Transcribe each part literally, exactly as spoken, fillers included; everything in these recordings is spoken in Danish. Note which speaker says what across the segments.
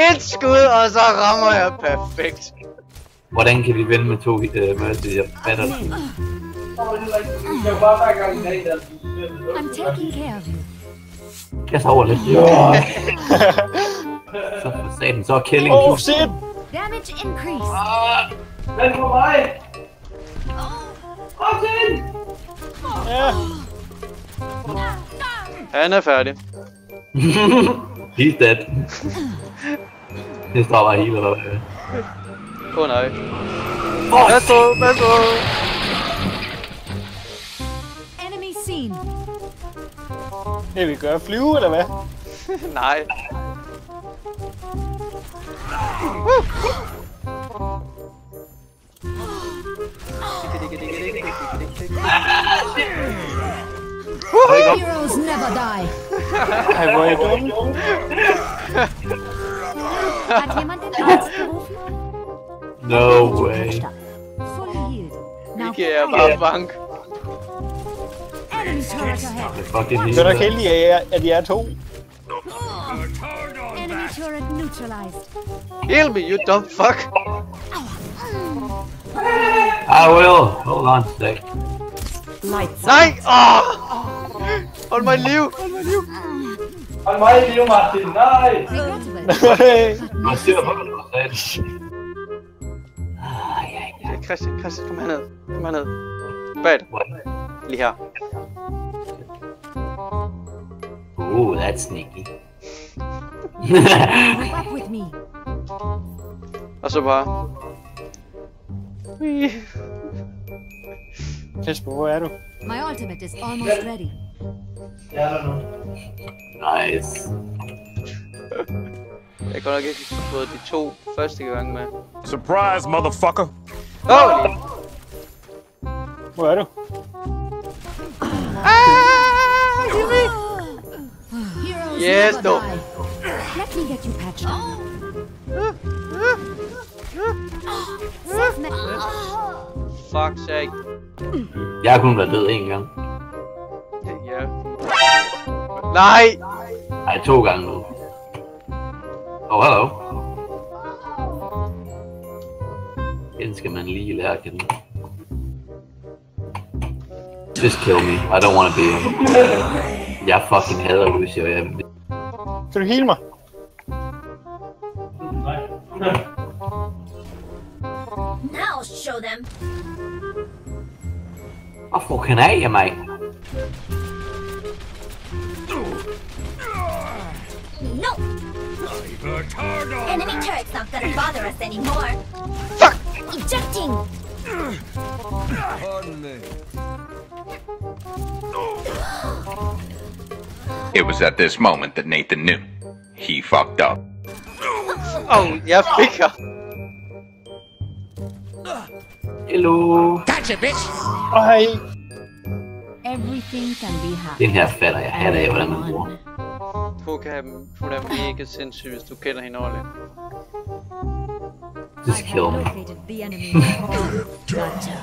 Speaker 1: Et skud, og så rammer jeg perfekt.
Speaker 2: Hvordan kan vi vinde med to øh, Mercy? Jeg fatter det.
Speaker 3: I'm taking care of you.
Speaker 2: Jeg sover lidt. Så for satan, så er Killing.
Speaker 4: Oh shit!
Speaker 3: Damage increase.
Speaker 2: Vent på mig! Kom til!
Speaker 4: Ja.
Speaker 1: Han er færdig.
Speaker 2: He's dead. Det står bare hele eller hvad?
Speaker 1: Åh oh, nej.
Speaker 2: Oh,
Speaker 1: pas på, pas på.
Speaker 3: Enemy seen.
Speaker 4: Det vi gør flyve, eller hvad?
Speaker 1: Nej.
Speaker 3: Heroes never die.
Speaker 4: Ej, hvor er I dumme.
Speaker 3: Hat jemand den Arzt gerufen?
Speaker 2: no way.
Speaker 3: Fully healed. Now
Speaker 1: Ikke er bare bank.
Speaker 3: enemy turret ahead.
Speaker 2: Det er fucking helt.
Speaker 4: Så er der heldige, at jeg- at de er to.
Speaker 3: Enemy turret neutralized.
Speaker 1: Heal me, you dumb fuck.
Speaker 2: I will. Hold on a sec.
Speaker 3: Lights.
Speaker 1: Nej! Åh! Hold mig i liv! Hold mig i liv!
Speaker 2: Hold mig i liv, Martin. Nej!
Speaker 3: Regrettable.
Speaker 2: Jeg ser på dig, satan.
Speaker 1: Christian, Christian, kom herned. Kom herned. Bag dig. Lige her.
Speaker 2: Oh, that's sneaky.
Speaker 3: Group up with me.
Speaker 1: Og så bare... Wee.
Speaker 4: Jesper, hvor er du?
Speaker 3: My ultimate is almost ready.
Speaker 2: Nice.
Speaker 1: Jeg kan nok ikke få fået de to første gang med.
Speaker 5: Surprise, motherfucker!
Speaker 1: Holy!
Speaker 4: Hvor er du?
Speaker 1: Ah! Heal me!
Speaker 3: Heroes
Speaker 1: Yes,
Speaker 3: never
Speaker 1: no.
Speaker 3: die. Let me get you patched up. Self med-
Speaker 1: Fuck sake.
Speaker 2: Jeg har kun været død en gang.
Speaker 1: Ja. Nej!
Speaker 2: Nej, to gange nu. Oh, hello. Den skal man lige lære at kende. Just kill me. I don't want to be here. Jeg fucking hader Lucio. Jeg...
Speaker 4: Kan du heal mig?
Speaker 6: Now show them.
Speaker 2: Hvad fucking er jeg, mate?
Speaker 6: No. Enemy turret's not gonna bother us anymore.
Speaker 1: Fuck!
Speaker 6: Ejecting.
Speaker 7: It was at this moment that Nathan knew. He fucked up.
Speaker 1: Åh, oh, jeg fik her.
Speaker 2: Hello.
Speaker 4: Ej.
Speaker 3: Everything can be hacked.
Speaker 2: Den her fatter jeg hatter af, hvordan man bruger.
Speaker 1: Hun kan hun er mega sindssyg, hvis du kender hende ordentligt.
Speaker 2: Just kill me.
Speaker 3: Located the enemy. Gotcha.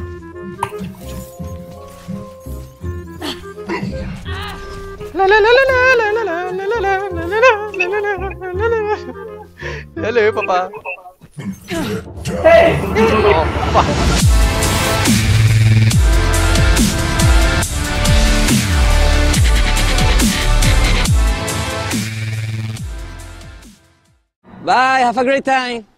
Speaker 1: La la la la la la la la la la la la la la la. Jeg løber bare. Hey! Oh, fuck.
Speaker 8: Bye, have a great time.